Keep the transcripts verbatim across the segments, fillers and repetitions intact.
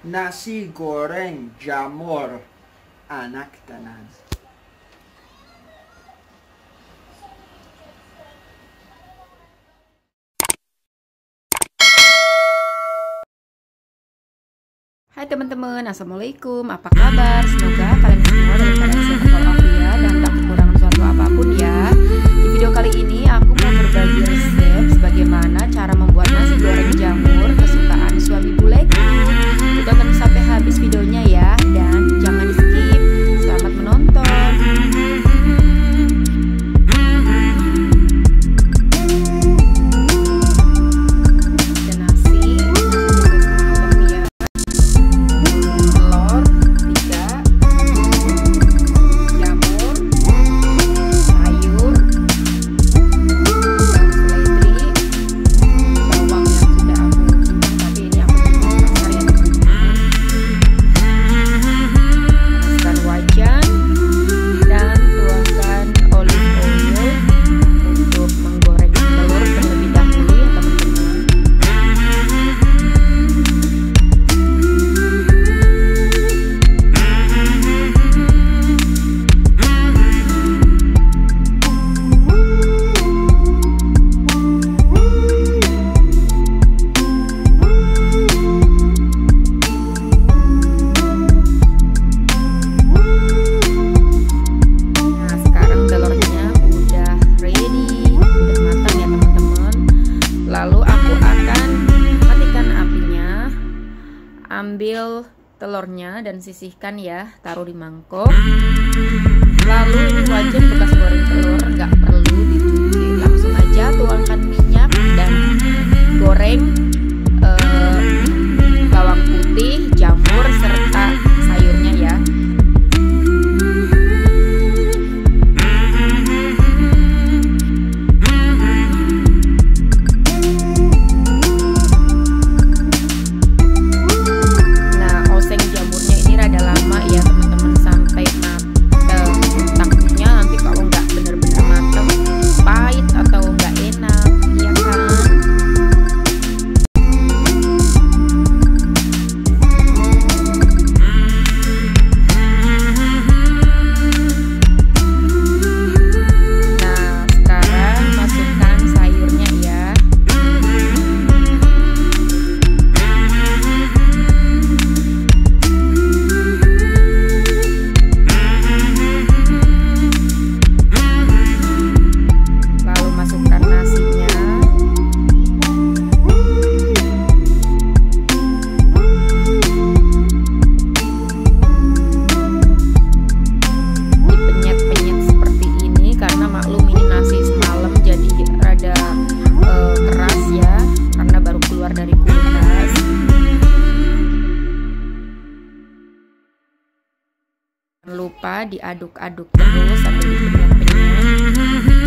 Nasi goreng jamur anak tenan. Hai teman-teman, assalamualaikum. Apa kabar? Semoga kalian semua dalam keadaan sehat walafiat dan tak kekurangan suatu apapun ya. Di video kali ini aku mau berbagi resep bagaimana cara membuat nasi goreng jamur kesukaan suami buleku. Tonton sampai habis videonya ya, dan jangan di skip. Selamat menonton. Ambil telurnya dan sisihkan ya, taruh di mangkok. Lalu ini wajan bekas goreng telur, nggak perlu dicuci, langsung aja tuangkan minyak dan goreng eh, bawang putih, jamur serta sayurnya ya. Lupa diaduk-aduk terus sampai dipenyet-penyet.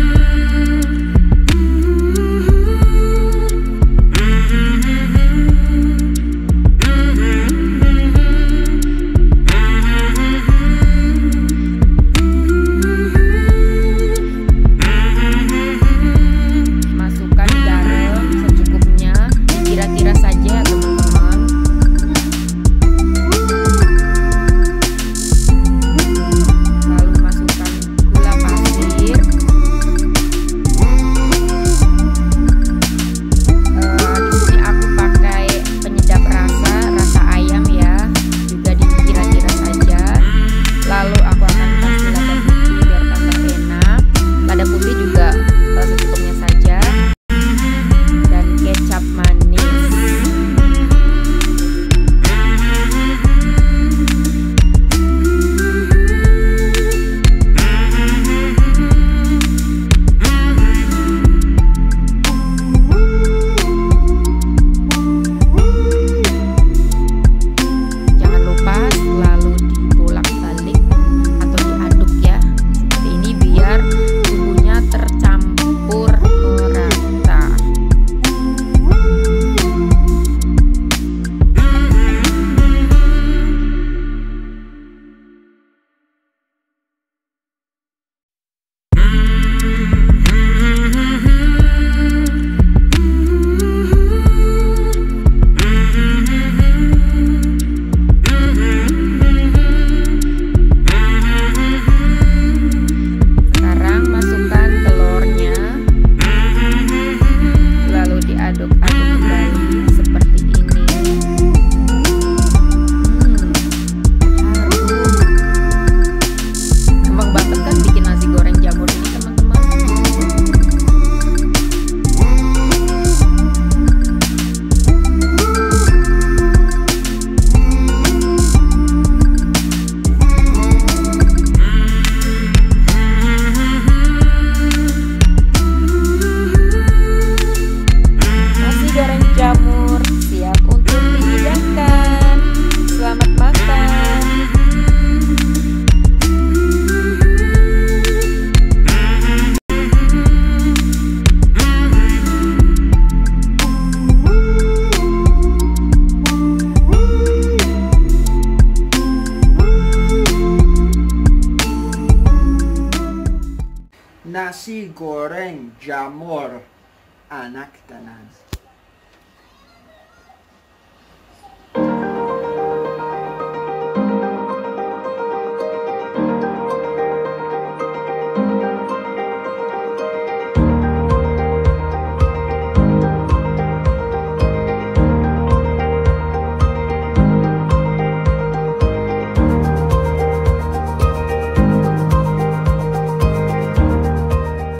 Masukkan garam secukupnya, kira-kira saja teman-teman. Lalu masukkan gula pasir. Nasi goreng jamur anak tenan.